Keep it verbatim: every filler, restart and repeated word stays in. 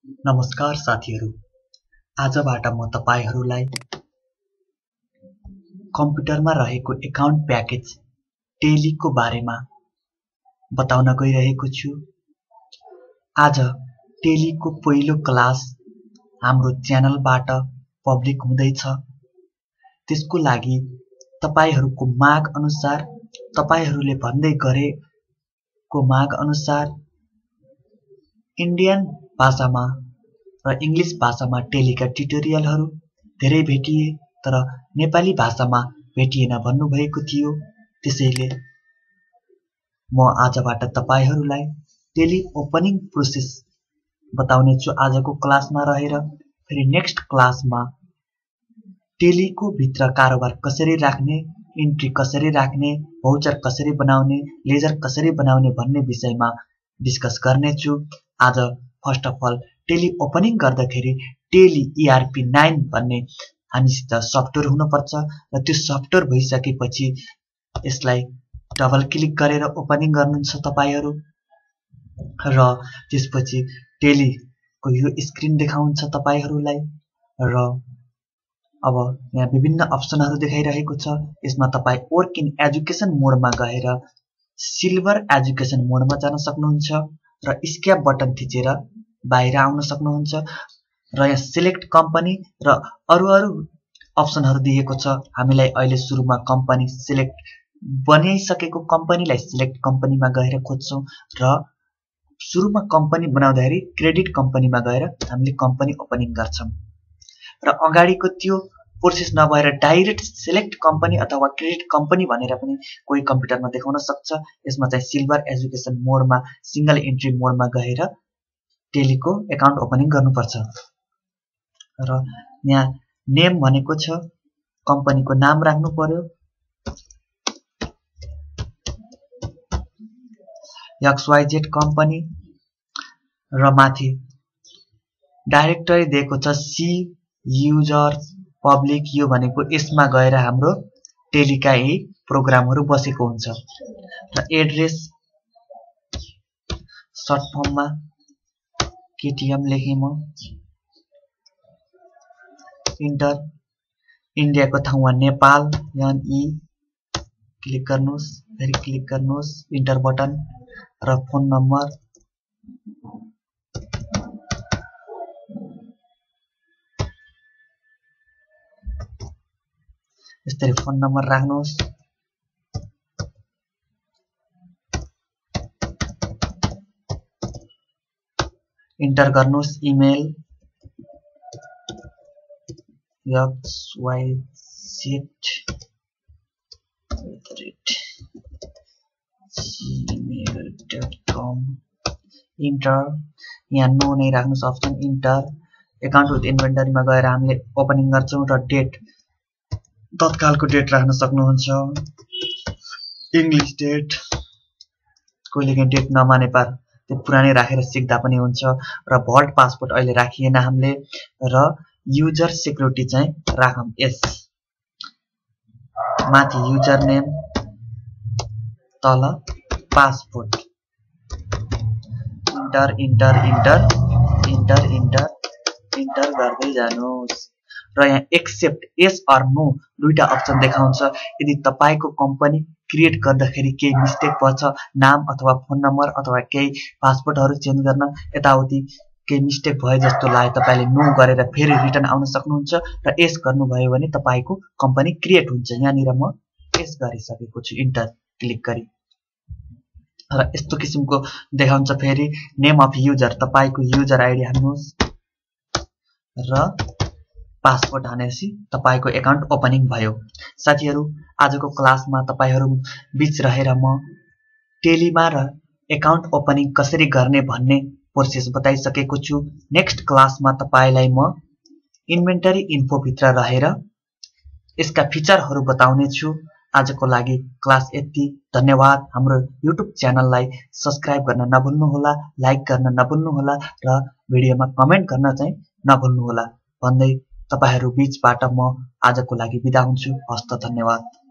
नमस्कार साथीहरू, आजबाट म तपाईहरूलाई कम्प्युटरमा रहेको एकाउन्ट प्याकेज टेलीको बारेमा बताउन गइरहेको छु। आज टेलीको पहिलो क्लास हाम्रो च्यानलबाट पब्लिक हुँदैछ। त्यसको लागि तपाईहरूको माग अनुसार, तपाईहरूले भन्दै गरेको माग अनुसार इन्डियन भाषामा र इंग्लिश भाषामा टेलीका ट्युटोरियलहरू धेरै भेटिए, तर नेपाली भाषामा भेटिएन भन्नुभएको थियो। त्यसैले म आजबाट तपाईहरूलाई टेली ओपनिङ प्रोसेस बताउने छु आजको क्लासमा रहेर। फेरि नेक्स्ट क्लासमा टेलीको भित्र कारोबार कसरी राख्ने, इन्ट्री कसरी राख्ने, भाउचर कसरी बनाउने, लेजर कसरी बनाउने भन्ने विषयमा डिस्कस गर्नेछु। आज first of all Tally opening गर्दाखेरि टेली ईआरपी नाइन भन्ने हामीसित सफ्टवेयर हुनुपर्छ र त्यो सफ्टवेयर भइसकेपछि यसलाई डबल क्लिक गरेर ओपनिङ गर्नुहुन्छ तपाईहरू र त्यसपछि टेलीको यो स्क्रिन देखाउँछ तपाईहरूलाई। र अब यहाँ विभिन्न अप्सनहरू देखाइरहेको छ। यसमा तपाई वर्क इन एजुकेसन मोडमा गएर सिल्भर एजुकेसन मोडमा जान सक्नुहुन्छ र स्क्याप बटन थिचेर बाहिर आउन सक्नुहुन्छ र यहाँ सिलेक्ट कम्पनी र अरु अरु अप्सनहरू दिएको छ। हामीलाई अहिले सुरुमा कम्पनी सिलेक्ट बनाइसकेको कम्पनीलाई सिलेक्ट कम्पनीमा गएर खोज्छौं र सुरुमा कम्पनी बनाउँदाखेरि क्रेडिट कम्पनीमा गएर हामीले कम्पनी ओपनिङ गर्छौं र अगाडिको त्यो प्रोसेस नभएर डाइरेक्ट सिलेक्ट कम्पनी अथवा क्रेडिट कम्पनी भनेर पनि कोही कम्प्युटरमा देखाउन सक्छ। यसमा चाहिँ सिल्भर एजुकेसन मोडमा सिंगल एन्ट्री मोडमा गएर टेलीको एकाउन्ट ओपनिङ गर्नुपर्छ र यहाँ नेम भनेको छ, कम्पनीको नाम राख्नु पर्यो। एक्सवाइजेड कम्पनी र माथि डाइरेक्टरी दिएको छ सी युजर पब्लिक। यो भनेको यसमा गएर हाम्रो टेलीका यी प्रोग्रामहरू बसेको हुन्छ र एड्रेस सर्ट फर्ममा केटीएम लेखे म। इन्टर इन्डियाको ठाउँमा नेपाल यान ई क्लिक गर्नुस्, फेरि क्लिक गर्नुस् इन्टर बटन र फोन नम्बर यसरी फोन नम्बर राख्नुस्। इन्टर गर्नुस् email xyz gmail dot com. Enter यहाँ नो नै राख्नुस् अप्सन इन्टर। एकाउन्ट विथ इन्भेन्टरीमा गएर हामीले ओपनिङ गर्छौं र डेट तत्कालको डेट राख्न सक्नुहुन्छ। इंग्लिश डेट, कोहीले डेट नमाने पार त्यो पुरानै राखेर सिक्दा पनि हुन्छ र भल्ट पासपोर्ट अहिले राखिएन हामीले र युजर सिक्युरिटी चाहिँ राखौं यस। माथि युजर नेम, तल passport. Enter enter enter enter enter enter गर्दै जानुहोस् र यहाँ एक्सेप्ट यस अर नो दुईटा अप्सन देखाउँछ। यदि तपाईको कम्पनी क्रिएट गर्दाखेरि केही मिस्टेक पर्छ, नाम अथवा फोन नम्बर अथवा केही पासपोर्टहरू चेन्ज गर्न यताउति केही मिस्टेक भए जस्तो लागे तपाईले नो गरेर फेरि रिटर्न आउन सक्नुहुन्छ र यस गर्नुभयो भने तपाईको कम्पनी क्रिएट हुन्छ। यहाँनिर म यस गरिसकेको छु इन्टर क्लिक गरी र यस्तो किसिमको देखाउँछ। फेरि नेम अफ युजर, तपाईको युजर आइडी हाल्नुहोस् र पासपोर्ट हानेपछि तपाईको एकाउन्ट ओपनिङ भयो। साथीहरू, आजको क्लासमा तपाईहरू बीच रहेर म टेलीमा र एकाउन्ट ओपनिङ कसरी गर्ने भन्ने प्रोसेस बताइसकेको छु। नेक्स्ट क्लासमा तपाईलाई म इन्भेन्टरी इन्फो भित्र रहेर यसका फिचरहरू बताउने छु। आजको लागि क्लास यति। धन्यवाद। हाम्रो युट्युब च्यानललाई सब्स्क्राइब गर्न नभुल्नुहोला, लाइक गर्न नभुल्नुहोला र भिडियोमा कमेन्ट गर्न चाहिँ नभुल्नुहोला भन्दै तपाईहरू बीचबाट म आजको लागि बिदा हुन्छु। हस्त धन्यवाद।